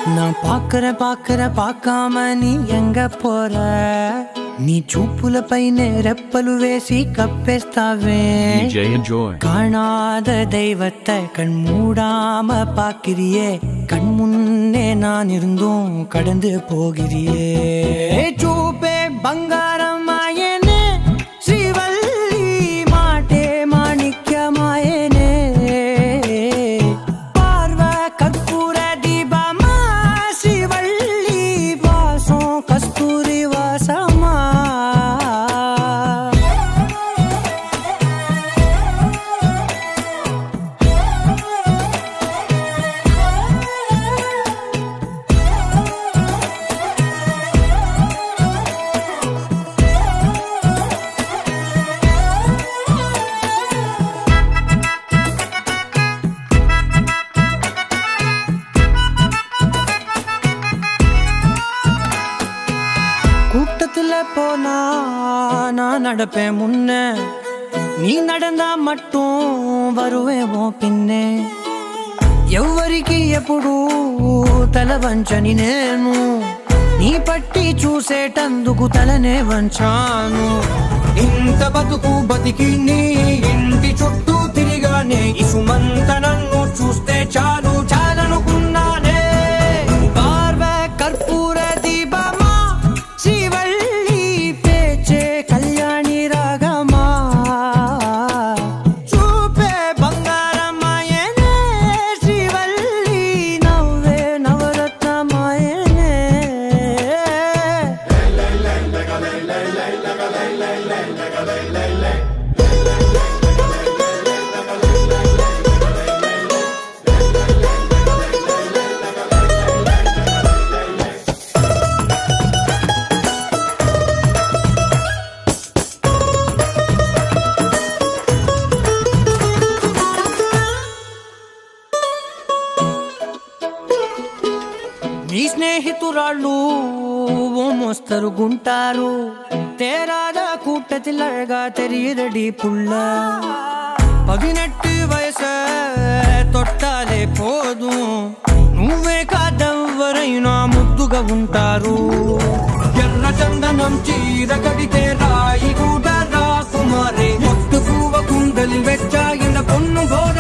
நான் பாக்குற பாக்காம நீ எங்க போற నీ చూపులపైనే రెప్పలు వేసి కప్పేస్తావే కాణాద దైవத்தை கண் மூடாம பாக்கிறியே கண் முன்னே நான் இருந்தும் கடந்து போகிறியே చూపే బంగారమాయనే శ్రీవల్లి మాటే మాణిక్యమాయనే பார்வ கற்பூர தீபமா శ్రీవల్లి வாசம் கஸ்தூரி வாசமா கூட்டத்துல போனா நான் நடப்பேன் முன்ன நீ நடந்தா மட்டும் வருவேன் உன் பின்னே ఎవ్వరికి ఎప్పుడు తల వంచని నేను నీ పట్టి చూసేటందుకు తలనే వంచాను ఇంత బతుకు బతికి నీ ఇంటి చుట్టూ తిరిగానే ఇసుమంత నన్ను చూస్తే చాలు చాలనుకున్నానే పార్వ కర్పూర దీపమా శ్రీవల్లి పేచే కళ్యాణి రాగమా చూపే బంగారమాయనే శ్రీవల్లి నవ్వే నవరత్నమాయనే నీ స్నేహితురాళ్ళు ఓ మోస్తరుగుంటారు తేరాద కూట్టతిల్లగా తెరియరడి పుల్ల 18 వయసు తొట్టాలే పోదు నువ్వే కాదెవ్వరైనా ముద్దుగా ఉంటారు ఎర్ర చందనం చీర కడితే రాయి కూడా రాకుమారే మొట్టు పువ్వ కుండలి వెచ్చ పొన్ను గోడ